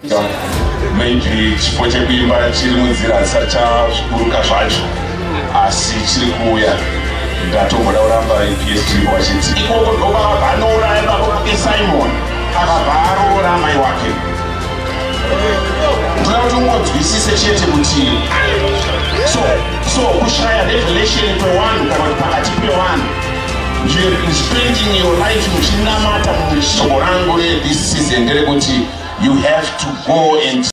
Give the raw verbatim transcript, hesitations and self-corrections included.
maybe chipo chekuimba chiri munzira hachisachaburuka zvacho asi chiri kuuya ndatomboda kuramba P S tiri wachiti ikoko ndobaba vanouraya baba vake Simon akabva aroora mai wake. Ndoda kuti ungonzwisise chete kuti so so kushaya revelation pewanhu kana kuti pakati pevanhu you have been spending your life muchinamata mumishoko rangu this season nderekuti you have to go and